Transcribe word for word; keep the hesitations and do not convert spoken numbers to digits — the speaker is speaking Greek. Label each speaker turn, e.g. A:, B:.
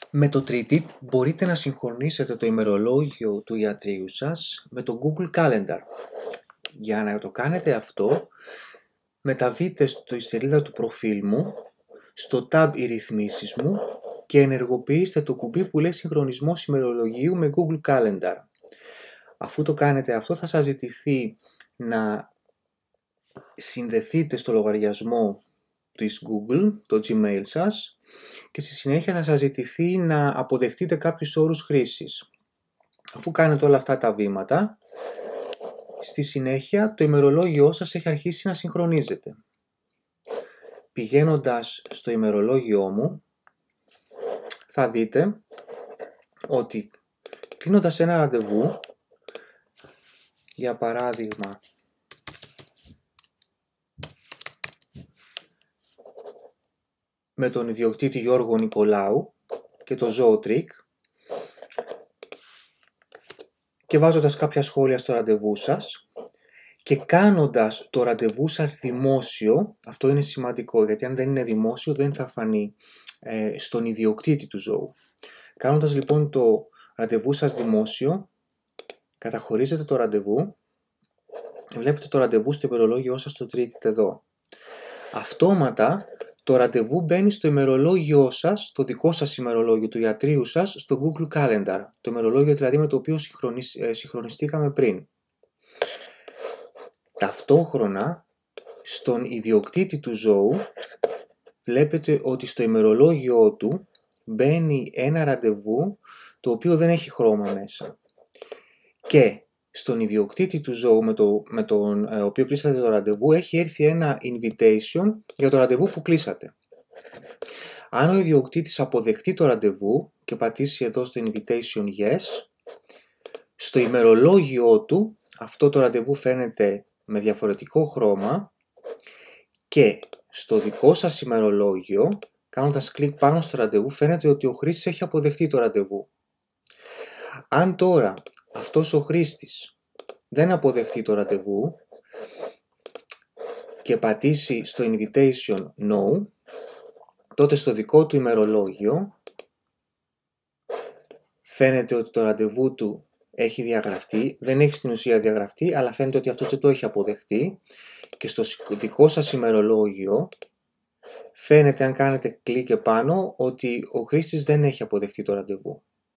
A: Με το Treatit μπορείτε να συγχρονίσετε το ημερολόγιο του ιατρείου σας με το Google Calendar. Για να το κάνετε αυτό, μεταβείτε στη σελίδα του προφίλ μου, στο tab «Οι ρυθμίσεις μου» και ενεργοποιήστε το κουμπί που λέει «Συγχρονισμός ημερολογίου με Google Calendar». Αφού το κάνετε αυτό, θα σας ζητηθεί να συνδεθείτε στο λογαριασμό της Google, το Gmail σας, και στη συνέχεια θα σας ζητηθεί να αποδεχτείτε κάποιους όρους χρήσης. Αφού κάνετε όλα αυτά τα βήματα, στη συνέχεια το ημερολόγιό σας έχει αρχίσει να συγχρονίζεται. Πηγαίνοντας στο ημερολόγιό μου, θα δείτε ότι κλείνοντας ένα ραντεβού, για παράδειγμα με τον ιδιοκτήτη Γιώργο Νικολάου και το Zootrick, και βάζοντας κάποια σχόλια στο ραντεβού σας και κάνοντας το ραντεβού σας δημόσιο, αυτό είναι σημαντικό γιατί αν δεν είναι δημόσιο δεν θα φανεί ε, στον ιδιοκτήτη του ζώου. Κάνοντας λοιπόν το ραντεβού σας δημόσιο, καταχωρίζετε το ραντεβού, βλέπετε το ραντεβού στο ημερολόγιό σας στο Treatit εδώ. Αυτόματα το ραντεβού μπαίνει στο ημερολόγιό σας, το δικό σας ημερολόγιο του ιατρείου σας, στο Google Calendar, το ημερολόγιο δηλαδή με το οποίο συγχρονιστήκαμε πριν. Ταυτόχρονα, στον ιδιοκτήτη του ζώου, βλέπετε ότι στο ημερολόγιό του μπαίνει ένα ραντεβού το οποίο δεν έχει χρώμα μέσα. Και στον ιδιοκτήτη του ζώου με, το, με τον ε, οποίο κλείσατε το ραντεβού έχει έρθει ένα invitation για το ραντεβού που κλείσατε. Αν ο ιδιοκτήτης αποδεχτεί το ραντεβού και πατήσει εδώ στο invitation yes, στο ημερολόγιό του αυτό το ραντεβού φαίνεται με διαφορετικό χρώμα και στο δικό σας ημερολόγιο, κάνοντας κλικ πάνω στο ραντεβού, φαίνεται ότι ο χρήστης έχει αποδεχτεί το ραντεβού. Αν τώρα αυτός ο χρήστης δεν αποδεχτεί το ραντεβού και πατήσει στο invitation no, τότε στο δικό του ημερολόγιο φαίνεται ότι το ραντεβού του έχει διαγραφτεί, δεν έχει στην ουσία διαγραφτεί, αλλά φαίνεται ότι αυτός δεν το έχει αποδεχτεί και στο δικό σας ημερολόγιο φαίνεται, αν κάνετε κλικ επάνω, ότι ο χρήστης δεν έχει αποδεχτεί το ραντεβού.